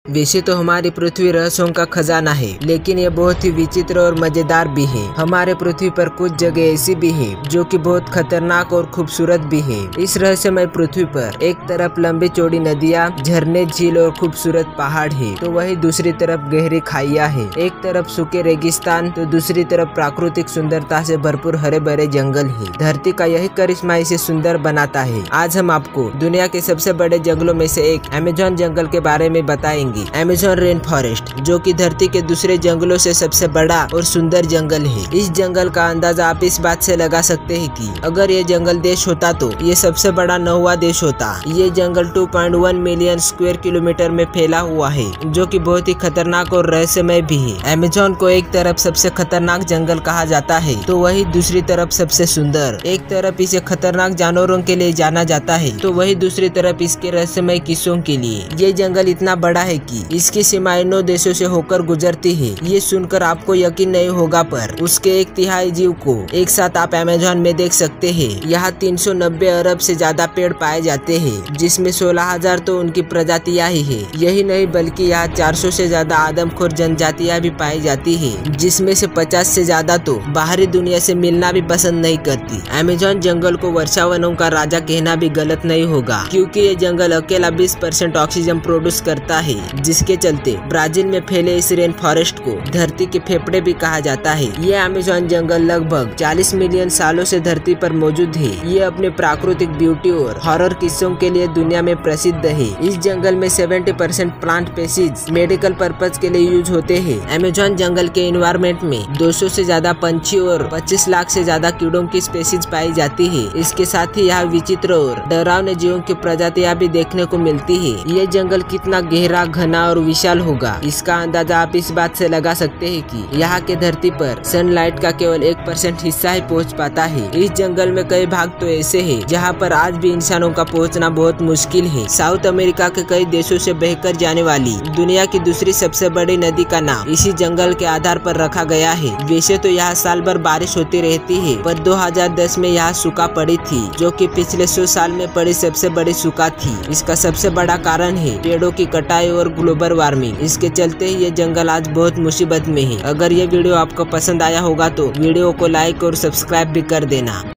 वैसे तो हमारी पृथ्वी रहस्यों का खजाना है, लेकिन ये बहुत ही विचित्र और मजेदार भी है। हमारे पृथ्वी पर कुछ जगह ऐसी भी है जो कि बहुत खतरनाक और खूबसूरत भी है। इस रहस्यमय पृथ्वी पर एक तरफ लंबी चौड़ी नदियाँ, झरने, झील और खूबसूरत पहाड़ है, तो वही दूसरी तरफ गहरी खाइयाँ है। एक तरफ सूखे रेगिस्तान तो दूसरी तरफ प्राकृतिक सुंदरता से भरपूर हरे भरे जंगल है। धरती का यही करिश्मा इसे सुंदर बनाता है। आज हम आपको दुनिया के सबसे बड़े जंगलों में से एक अमेज़न जंगल के बारे में बताएंगे। अमेज़न रेन फॉरेस्ट, जो कि धरती के दूसरे जंगलों से सबसे बड़ा और सुंदर जंगल है। इस जंगल का अंदाजा आप इस बात से लगा सकते हैं कि अगर ये जंगल देश होता तो ये सबसे बड़ा 9वां देश होता। ये जंगल 2.1 मिलियन स्क्वायर किलोमीटर में फैला हुआ है, जो कि बहुत ही खतरनाक और रहस्यमय भी है। अमेज़न को एक तरफ सबसे खतरनाक जंगल कहा जाता है, तो वही दूसरी तरफ सबसे सुंदर। एक तरफ इसे खतरनाक जानवरों के लिए जाना जाता है, तो वही दूसरी तरफ इसके रहस्यमय किस्सों के लिए। ये जंगल इतना बड़ा है कि इसकी सीमाएं 9 देशों से होकर गुजरती है। ये सुनकर आपको यकीन नहीं होगा, पर उसके 1/3 जीव को एक साथ आप अमेज़न में देख सकते हैं। यहाँ 390 अरब से ज्यादा पेड़ पाए जाते हैं, जिसमें 16,000 तो उनकी प्रजातियां ही है। यही नहीं बल्कि यहाँ 400 से ज्यादा आदमखोर जनजातियां भी पाई जाती है, जिसमें से 50 से ज्यादा तो बाहरी दुनिया से मिलना भी पसंद नहीं करती। अमेज़न जंगल को वर्षावनों का राजा कहना भी गलत नहीं होगा, क्योंकि ये जंगल अकेला 20% ऑक्सीजन प्रोड्यूस करता है, जिसके चलते ब्राजील में फैले इस रेन फॉरेस्ट को धरती के फेफड़े भी कहा जाता है। ये अमेज़न जंगल लगभग 40 मिलियन सालों से धरती पर मौजूद है। ये अपने प्राकृतिक ब्यूटी और हॉरर किस्सों के लिए दुनिया में प्रसिद्ध है। इस जंगल में 70% प्लांट स्पीशीज मेडिकल पर्पज के लिए यूज होते हैं। अमेज़न जंगल के एनवायरमेंट में 200 से ज्यादा पंछी और 25 लाख से ज्यादा कीड़ों की स्पीशीज पाई जाती है। इसके साथ ही यहाँ विचित्र और डरावने जीवों की प्रजातियां भी देखने को मिलती है। ये जंगल कितना गहरा, घना और विशाल होगा, इसका अंदाजा आप इस बात से लगा सकते हैं कि यहाँ के धरती पर सनलाइट का केवल 1% हिस्सा ही पहुँच पाता है। इस जंगल में कई भाग तो ऐसे हैं जहाँ पर आज भी इंसानों का पहुँचना बहुत मुश्किल है। साउथ अमेरिका के कई देशों से बहकर जाने वाली दुनिया की दूसरी सबसे बड़ी नदी का नाम इसी जंगल के आधार पर रखा गया है। वैसे तो यहाँ साल भर बारिश होती रहती है, पर 2010 में यहाँ सूखा पड़ी थी, जो कि पिछले 100 साल में पड़ी सबसे बड़ी सूखा थी। इसका सबसे बड़ा कारण है पेड़ों की कटाई और ग्लोबल वार्मिंग। इसके चलते ही ये जंगल आज बहुत मुसीबत में है। अगर ये वीडियो आपको पसंद आया होगा तो वीडियो को लाइक और सब्सक्राइब भी कर देना।